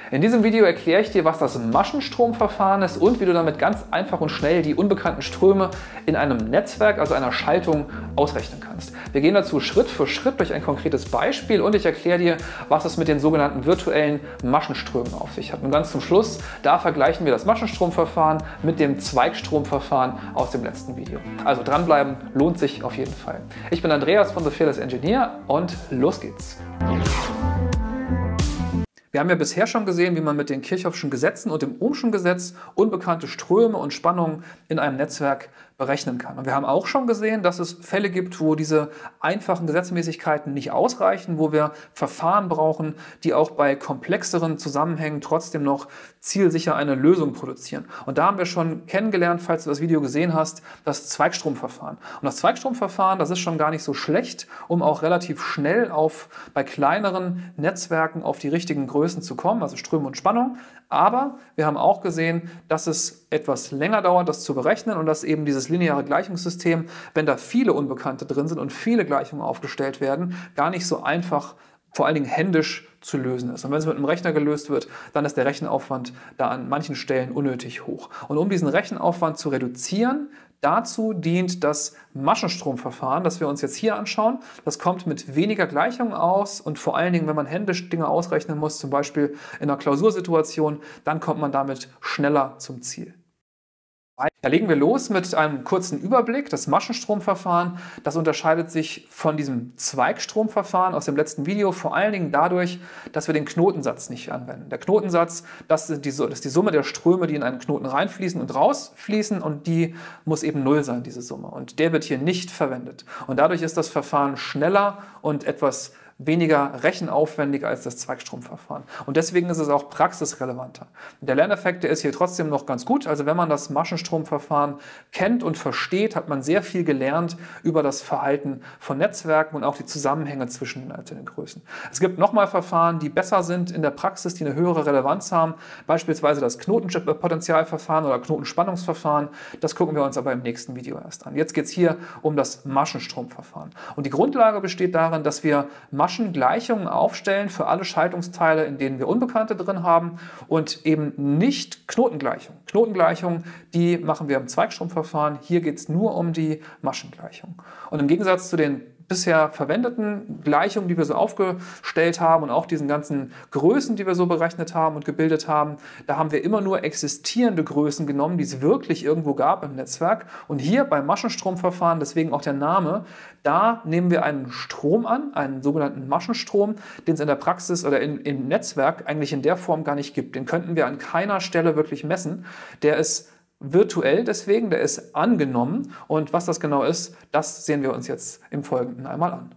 In diesem Video erkläre ich dir, was das Maschenstromverfahren ist und wie du damit ganz einfach und schnell die unbekannten Ströme in einem Netzwerk, also einer Schaltung, ausrechnen kannst. Wir gehen dazu Schritt für Schritt durch ein konkretes Beispiel und ich erkläre dir, was es mit den sogenannten virtuellen Maschenströmen auf sich hat. Und ganz zum Schluss, da vergleichen wir das Maschenstromverfahren mit dem Zweigstromverfahren aus dem letzten Video. Also dranbleiben, lohnt sich auf jeden Fall. Ich bin Andreas von The Fearless Engineer und los geht's. Wir haben ja bisher schon gesehen, wie man mit den Kirchhoffschen Gesetzen und dem Ohmschen Gesetz unbekannte Ströme und Spannungen in einem Netzwerk berechnen kann. Und wir haben auch schon gesehen, dass es Fälle gibt, wo diese einfachen Gesetzmäßigkeiten nicht ausreichen, wo wir Verfahren brauchen, die auch bei komplexeren Zusammenhängen trotzdem noch zielsicher eine Lösung produzieren. Und da haben wir schon kennengelernt, falls du das Video gesehen hast, das Zweigstromverfahren. Und das Zweigstromverfahren, das ist schon gar nicht so schlecht, um auch relativ schnell bei kleineren Netzwerken auf die richtigen Größen zu kommen, also Ströme und Spannung. Aber wir haben auch gesehen, dass es etwas länger dauert, das zu berechnen und dass eben dieses lineare Gleichungssystem, wenn da viele Unbekannte drin sind und viele Gleichungen aufgestellt werden, gar nicht so einfach, vor allen Dingen händisch zu lösen ist. Und wenn es mit einem Rechner gelöst wird, dann ist der Rechenaufwand da an manchen Stellen unnötig hoch. Und um diesen Rechenaufwand zu reduzieren, dazu dient das Maschenstromverfahren, das wir uns jetzt hier anschauen. Das kommt mit weniger Gleichungen aus und vor allen Dingen, wenn man händisch Dinge ausrechnen muss, zum Beispiel in einer Klausursituation, dann kommt man damit schneller zum Ziel. Da legen wir los mit einem kurzen Überblick. Das Maschenstromverfahren, das unterscheidet sich von diesem Zweigstromverfahren aus dem letzten Video vor allen Dingen dadurch, dass wir den Knotensatz nicht anwenden. Der Knotensatz, das ist die Summe der Ströme, die in einen Knoten reinfließen und rausfließen und die muss eben 0 sein, diese Summe. Und der wird hier nicht verwendet. Und dadurch ist das Verfahren schneller und etwas weniger rechenaufwendig als das Zweigstromverfahren. Und deswegen ist es auch praxisrelevanter. Der Lerneffekt, der ist hier trotzdem noch ganz gut. Also wenn man das Maschenstromverfahren kennt und versteht, hat man sehr viel gelernt über das Verhalten von Netzwerken und auch die Zusammenhänge zwischen den einzelnen Größen. Es gibt nochmal Verfahren, die besser sind in der Praxis, die eine höhere Relevanz haben, beispielsweise das Knotenpotentialverfahren oder Knotenspannungsverfahren. Das gucken wir uns aber im nächsten Video erst an. Jetzt geht es hier um das Maschenstromverfahren. Und die Grundlage besteht darin, dass wir Maschengleichungen aufstellen für alle Schaltungsteile, in denen wir Unbekannte drin haben und eben nicht Knotengleichungen. Knotengleichungen, die machen wir im Zweigstromverfahren. Hier geht es nur um die Maschengleichung. Und im Gegensatz zu den bisher verwendeten Gleichungen, die wir so aufgestellt haben und auch diesen ganzen Größen, die wir so berechnet haben und gebildet haben, da haben wir immer nur existierende Größen genommen, die es wirklich irgendwo gab im Netzwerk. Und hier beim Maschenstromverfahren, deswegen auch der Name, da nehmen wir einen Strom an, einen sogenannten Maschenstrom, den es in der Praxis oder im Netzwerk eigentlich in der Form gar nicht gibt. Den könnten wir an keiner Stelle wirklich messen. Der ist virtuell deswegen, der ist angenommen und was das genau ist, das sehen wir uns jetzt im Folgenden einmal an.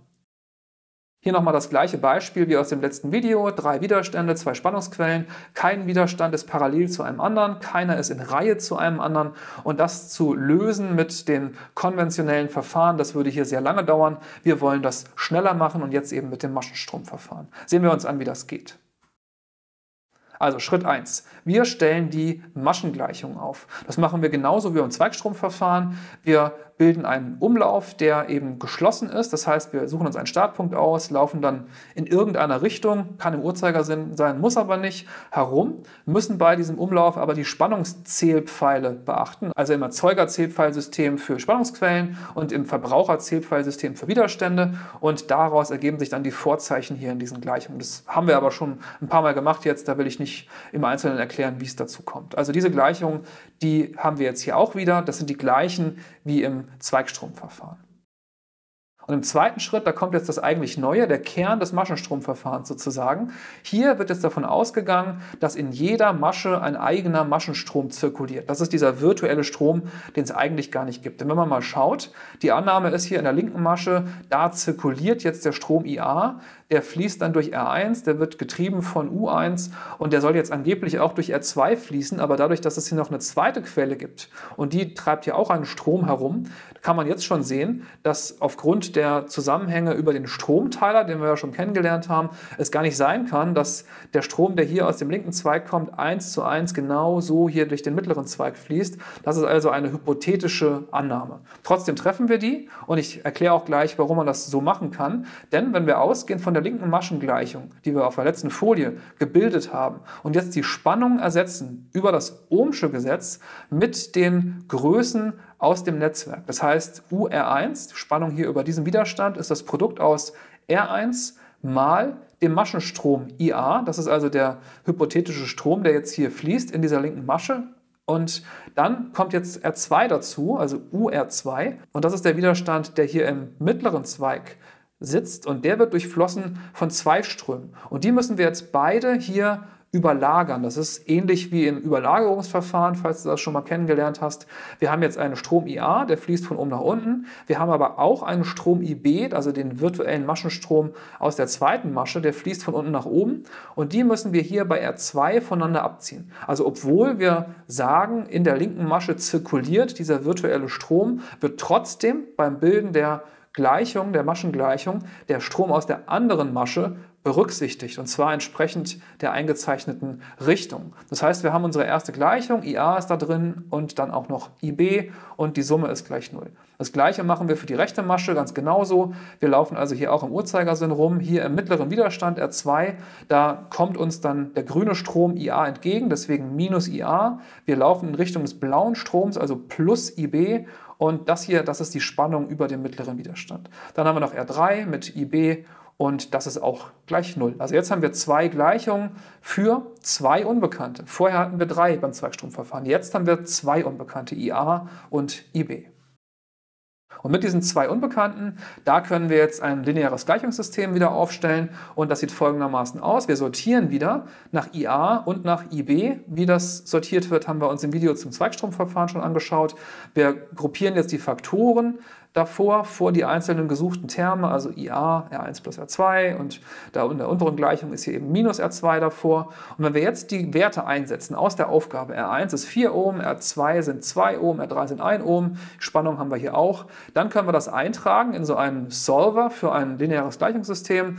Hier nochmal das gleiche Beispiel wie aus dem letzten Video. 3 Widerstände, 2 Spannungsquellen. Kein Widerstand ist parallel zu einem anderen, keiner ist in Reihe zu einem anderen. Und das zu lösen mit den konventionellen Verfahren, das würde hier sehr lange dauern. Wir wollen das schneller machen und jetzt eben mit dem Maschenstromverfahren. Sehen wir uns an, wie das geht. Also Schritt 1. Wir stellen die Maschengleichung auf. Das machen wir genauso wie beim Zweigstromverfahren. Wir bilden einen Umlauf, der eben geschlossen ist. Das heißt, wir suchen uns einen Startpunkt aus, laufen dann in irgendeiner Richtung, kann im Uhrzeigersinn sein, muss aber nicht, herum, müssen bei diesem Umlauf aber die Spannungszählpfeile beachten. Also im Erzeugerzählpfeilsystem für Spannungsquellen und im Verbraucherzählpfeilsystem für Widerstände. Und daraus ergeben sich dann die Vorzeichen hier in diesen Gleichungen. Das haben wir aber schon ein paar Mal gemacht jetzt, da will ich nicht im Einzelnen erklären, wie es dazu kommt. Also diese Gleichungen, die haben wir jetzt hier auch wieder. Das sind die gleichen wie im Zweigstromverfahren. Und im zweiten Schritt, da kommt jetzt das eigentlich Neue, der Kern des Maschenstromverfahrens sozusagen. Hier wird jetzt davon ausgegangen, dass in jeder Masche ein eigener Maschenstrom zirkuliert. Das ist dieser virtuelle Strom, den es eigentlich gar nicht gibt. Denn wenn man mal schaut, die Annahme ist hier in der linken Masche, da zirkuliert jetzt der Strom IA, der fließt dann durch R1, der wird getrieben von U1 und der soll jetzt angeblich auch durch R2 fließen, aber dadurch, dass es hier noch eine zweite Quelle gibt und die treibt hier auch einen Strom herum, kann man jetzt schon sehen, dass aufgrund der Zusammenhänge über den Stromteiler, den wir ja schon kennengelernt haben, es gar nicht sein kann, dass der Strom, der hier aus dem linken Zweig kommt, 1:1 genau so hier durch den mittleren Zweig fließt. Das ist also eine hypothetische Annahme. Trotzdem treffen wir die und ich erkläre auch gleich, warum man das so machen kann. Denn wenn wir ausgehen von der der linken Maschengleichung, die wir auf der letzten Folie gebildet haben, und jetzt die Spannung ersetzen über das Ohmsche Gesetz mit den Größen aus dem Netzwerk. Das heißt, UR1, die Spannung hier über diesen Widerstand, ist das Produkt aus R1 mal dem Maschenstrom IA. Das ist also der hypothetische Strom, der jetzt hier fließt in dieser linken Masche. Und dann kommt jetzt R2 dazu, also UR2. Und das ist der Widerstand, der hier im mittleren Zweig sitzt. Und der wird durchflossen von zwei Strömen. Und die müssen wir jetzt beide hier überlagern. Das ist ähnlich wie im Überlagerungsverfahren, falls du das schon mal kennengelernt hast. Wir haben jetzt einen Strom IA, der fließt von oben nach unten. Wir haben aber auch einen Strom IB, also den virtuellen Maschenstrom aus der zweiten Masche, der fließt von unten nach oben. Und die müssen wir hier bei R2 voneinander abziehen. Also obwohl wir sagen, in der linken Masche zirkuliert dieser virtuelle Strom, wird trotzdem beim Bilden der Gleichung, der Maschengleichung, der Strom aus der anderen Masche berücksichtigt, und zwar entsprechend der eingezeichneten Richtung. Das heißt, wir haben unsere erste Gleichung, IA ist da drin und dann auch noch IB und die Summe ist gleich 0. Das gleiche machen wir für die rechte Masche ganz genauso. Wir laufen also hier auch im Uhrzeigersinn rum, hier im mittleren Widerstand R2, da kommt uns dann der grüne Strom IA entgegen, deswegen minus IA. Wir laufen in Richtung des blauen Stroms, also plus IB, und das hier, das ist die Spannung über dem mittleren Widerstand. Dann haben wir noch R3 mit IB und das ist auch gleich 0. Also jetzt haben wir zwei Gleichungen für zwei Unbekannte. Vorher hatten wir 3 beim Zweikstromverfahren. Jetzt haben wir 2 Unbekannte, IA und IB. Und mit diesen 2 Unbekannten, da können wir jetzt ein lineares Gleichungssystem wieder aufstellen, und das sieht folgendermaßen aus. Wir sortieren wieder nach IA und nach IB. Wie das sortiert wird, haben wir uns im Video zum Zweikstromverfahren schon angeschaut. Wir gruppieren jetzt die Faktoren davor, vor die einzelnen gesuchten Terme, also IA, R1 plus R2, und da in der unteren Gleichung ist hier eben minus R2 davor. Und wenn wir jetzt die Werte einsetzen aus der Aufgabe, R1 ist 4 Ohm, R2 sind 2 Ohm, R3 sind 1 Ohm, Spannung haben wir hier auch, dann können wir das eintragen in so einen Solver für ein lineares Gleichungssystem.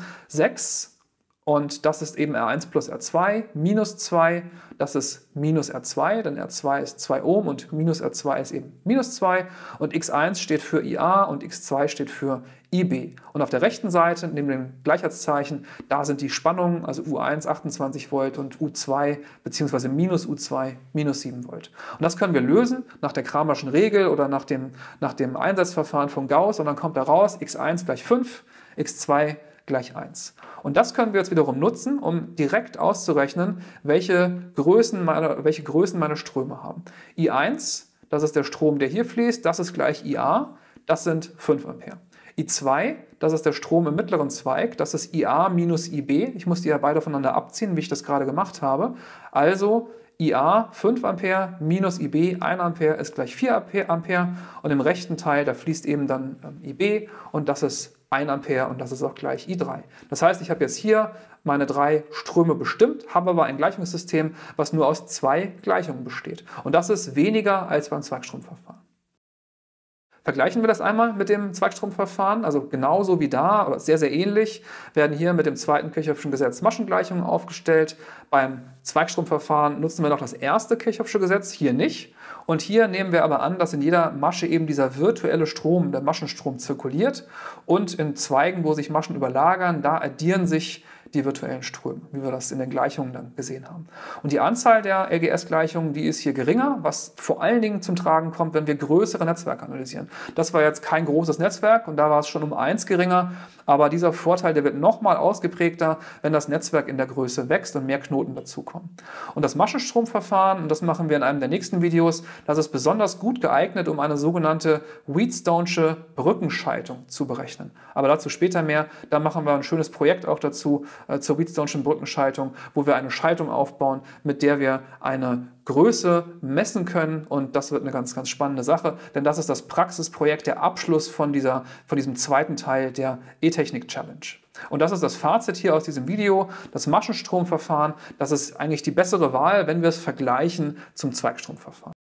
6, und das ist eben R1 plus R2, minus 2, das ist minus R2, denn R2 ist 2 Ohm und minus R2 ist eben minus 2, und X1 steht für IA und X2 steht für IB. Und auf der rechten Seite, neben dem Gleichheitszeichen, da sind die Spannungen, also U1 28 Volt und U2 bzw. minus U2 minus 7 Volt. Und das können wir lösen nach der Kramerschen Regel oder nach dem Einsatzverfahren von Gauss, und dann kommt da raus, X1 gleich 5, X2 gleich 1. Und das können wir jetzt wiederum nutzen, um direkt auszurechnen, welche Größen meine Ströme haben. I1, das ist der Strom, der hier fließt, das ist gleich IA, das sind 5 Ampere. I2, das ist der Strom im mittleren Zweig, das ist IA minus IB. Ich muss die ja beide voneinander abziehen, wie ich das gerade gemacht habe. Also IA 5 Ampere minus IB 1 Ampere ist gleich 4 Ampere, und im rechten Teil, da fließt eben dann IB, und das ist 1 Ampere, und das ist auch gleich I3. Das heißt, ich habe jetzt hier meine 3 Ströme bestimmt, habe aber ein Gleichungssystem, was nur aus 2 Gleichungen besteht. Und das ist weniger als beim Zweikstromverfahren. Vergleichen wir das einmal mit dem Zweikstromverfahren, also genauso wie da, aber sehr, sehr ähnlich, werden hier mit dem zweiten Kirchhoffschen Gesetz Maschengleichungen aufgestellt. Beim Zweikstromverfahren nutzen wir noch das erste Kirchhoffsche Gesetz, hier nicht. Und hier nehmen wir aber an, dass in jeder Masche eben dieser virtuelle Strom, der Maschenstrom, zirkuliert, und in Zweigen, wo sich Maschen überlagern, da addieren sich die virtuellen Ströme, wie wir das in den Gleichungen dann gesehen haben. Und die Anzahl der LGS-Gleichungen, die ist hier geringer, was vor allen Dingen zum Tragen kommt, wenn wir größere Netzwerke analysieren. Das war jetzt kein großes Netzwerk, und da war es schon um 1 geringer, aber dieser Vorteil, der wird nochmal ausgeprägter, wenn das Netzwerk in der Größe wächst und mehr Knoten dazukommen. Und das Maschenstromverfahren, und das machen wir in einem der nächsten Videos, das ist besonders gut geeignet, um eine sogenannte Wheatstonesche Brückenschaltung zu berechnen. Aber dazu später mehr. Da machen wir ein schönes Projekt auch dazu, zur Wheatstoneschen Brückenschaltung, wo wir eine Schaltung aufbauen, mit der wir eine Größe messen können, und das wird eine ganz, ganz spannende Sache, denn das ist das Praxisprojekt, der Abschluss von diesem zweiten Teil der E-Technik Challenge. Und das ist das Fazit hier aus diesem Video. Das Maschenstromverfahren, das ist eigentlich die bessere Wahl, wenn wir es vergleichen zum Zweikstromverfahren.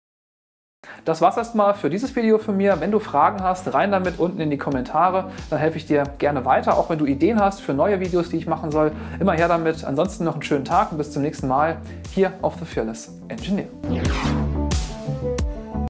Das war's erstmal für dieses Video von mir. Wenn du Fragen hast, rein damit unten in die Kommentare, dann helfe ich dir gerne weiter. Auch wenn du Ideen hast für neue Videos, die ich machen soll, immer her damit. Ansonsten noch einen schönen Tag und bis zum nächsten Mal hier auf The Fearless Engineer.